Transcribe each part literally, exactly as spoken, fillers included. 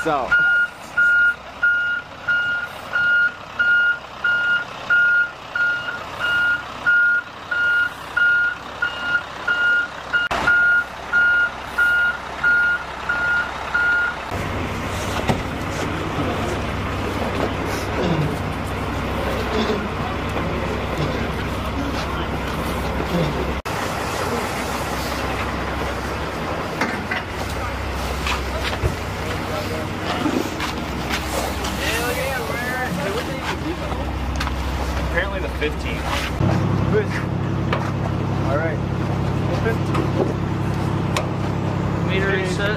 So. Apparently the fifteenth. All right. Open. Meter set.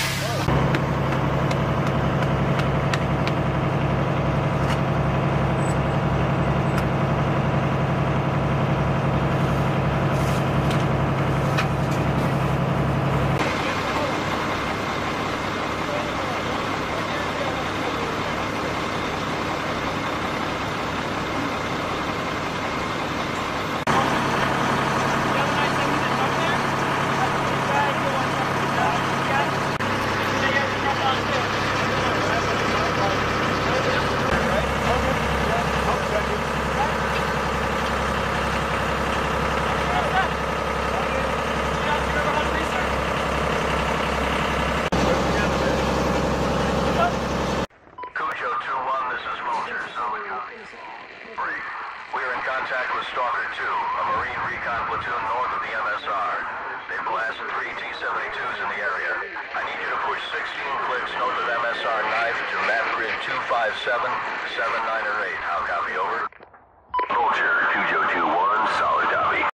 We're in contact with Stalker two, a Marine recon platoon north of the M S R. They blasted three T seventy-twos in the area. I need you to push sixteen clicks north of M S R knife to map grid two five seven, seven nine or eight.